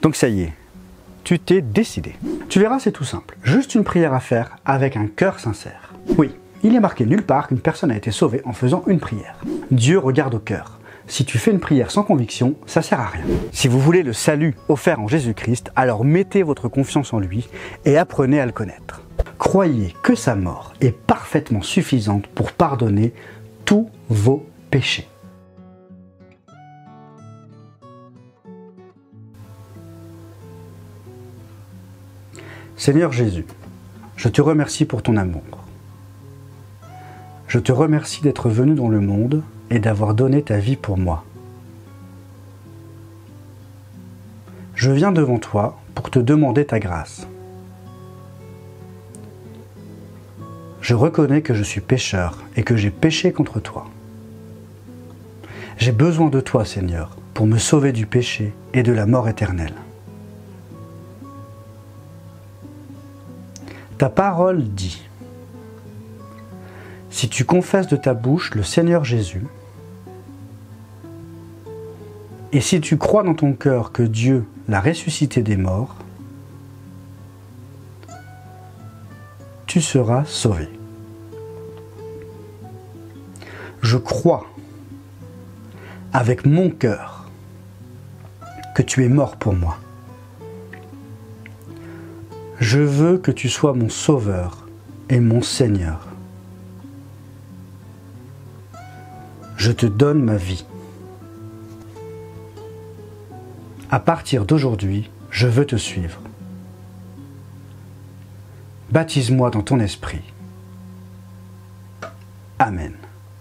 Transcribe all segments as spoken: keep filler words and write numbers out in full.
Donc ça y est, tu t'es décidé. Tu verras, c'est tout simple. Juste une prière à faire avec un cœur sincère. Oui, il est marqué nulle part qu'une personne a été sauvée en faisant une prière. Dieu regarde au cœur. Si tu fais une prière sans conviction, ça sert à rien. Si vous voulez le salut offert en Jésus-Christ, alors mettez votre confiance en lui et apprenez à le connaître. Croyez que sa mort est parfaitement suffisante pour pardonner tous vos péchés. Seigneur Jésus, je te remercie pour ton amour. Je te remercie d'être venu dans le monde et d'avoir donné ta vie pour moi. Je viens devant toi pour te demander ta grâce. Je reconnais que je suis pécheur et que j'ai péché contre toi. J'ai besoin de toi, Seigneur, pour me sauver du péché et de la mort éternelle. Ta parole dit: si tu confesses de ta bouche le Seigneur Jésus, et si tu crois dans ton cœur que Dieu l'a ressuscité des morts, tu seras sauvé. Je crois avec mon cœur que tu es mort pour moi. Je veux que tu sois mon Sauveur et mon Seigneur. Je te donne ma vie. À partir d'aujourd'hui, je veux te suivre. Baptise-moi dans ton esprit. Amen.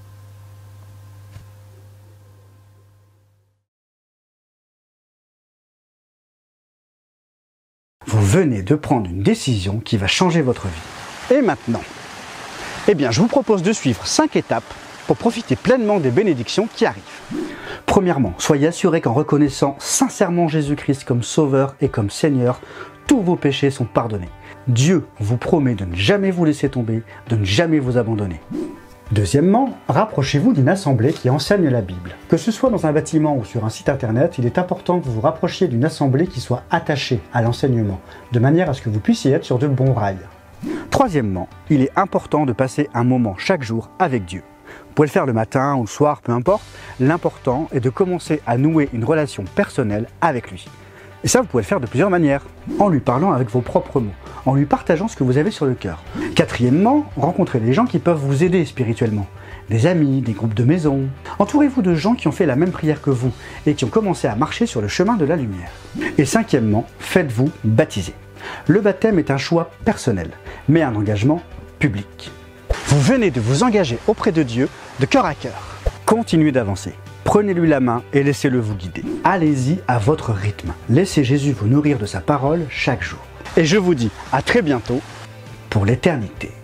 Vous venez de prendre une décision qui va changer votre vie. Et maintenant, eh bien, je vous propose de suivre cinq étapes pour profiter pleinement des bénédictions qui arrivent. Premièrement, soyez assurés qu'en reconnaissant sincèrement Jésus-Christ comme Sauveur et comme Seigneur, tous vos péchés sont pardonnés. Dieu vous promet de ne jamais vous laisser tomber, de ne jamais vous abandonner. Deuxièmement, rapprochez-vous d'une assemblée qui enseigne la Bible. Que ce soit dans un bâtiment ou sur un site internet, il est important que vous vous rapprochiez d'une assemblée qui soit attachée à l'enseignement, de manière à ce que vous puissiez être sur de bons rails. Troisièmement, il est important de passer un moment chaque jour avec Dieu. Vous pouvez le faire le matin ou le soir, peu importe. L'important est de commencer à nouer une relation personnelle avec lui. Et ça, vous pouvez le faire de plusieurs manières. En lui parlant avec vos propres mots, en lui partageant ce que vous avez sur le cœur. Quatrièmement, rencontrez des gens qui peuvent vous aider spirituellement. Des amis, des groupes de maison. Entourez-vous de gens qui ont fait la même prière que vous et qui ont commencé à marcher sur le chemin de la lumière. Et cinquièmement, faites-vous baptiser. Le baptême est un choix personnel, mais un engagement public. Vous venez de vous engager auprès de Dieu de cœur à cœur. Continuez d'avancer. Prenez-lui la main et laissez-le vous guider. Allez-y à votre rythme. Laissez Jésus vous nourrir de sa parole chaque jour. Et je vous dis à très bientôt pour l'éternité.